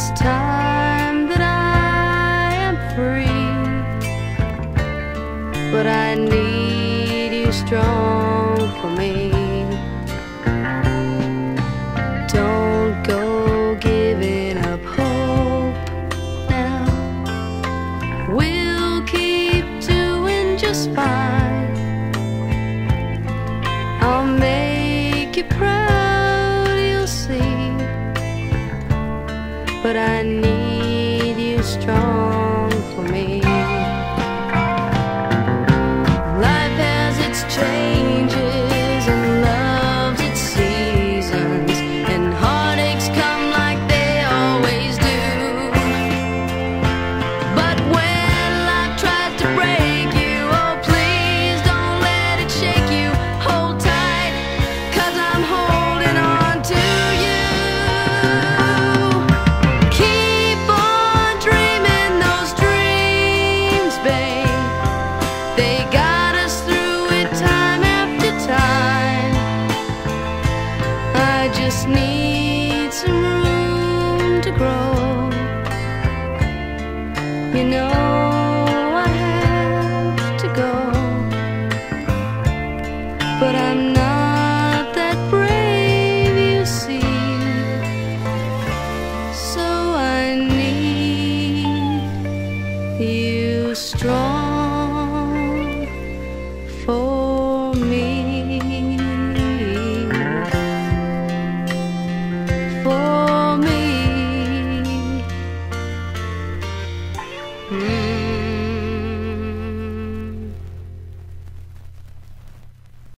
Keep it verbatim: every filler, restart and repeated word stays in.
it's time that I am free, but I need you strong for me. Don't go giving up hope now. We'll keep doing just fine. I'll make you proud, you'll see, but I need you strong for me. Life has its changes and loves its seasons, and heartaches come like they always do. But when life tries to break you, oh please don't let it shake you. Hold tight, 'cause I'm holding on to you. Keep on dreaming those dreams, babe. They got us through it time after time. I just need some room to grow. You know I have to go, but I'm not that brave, you see. So I need you strong for me.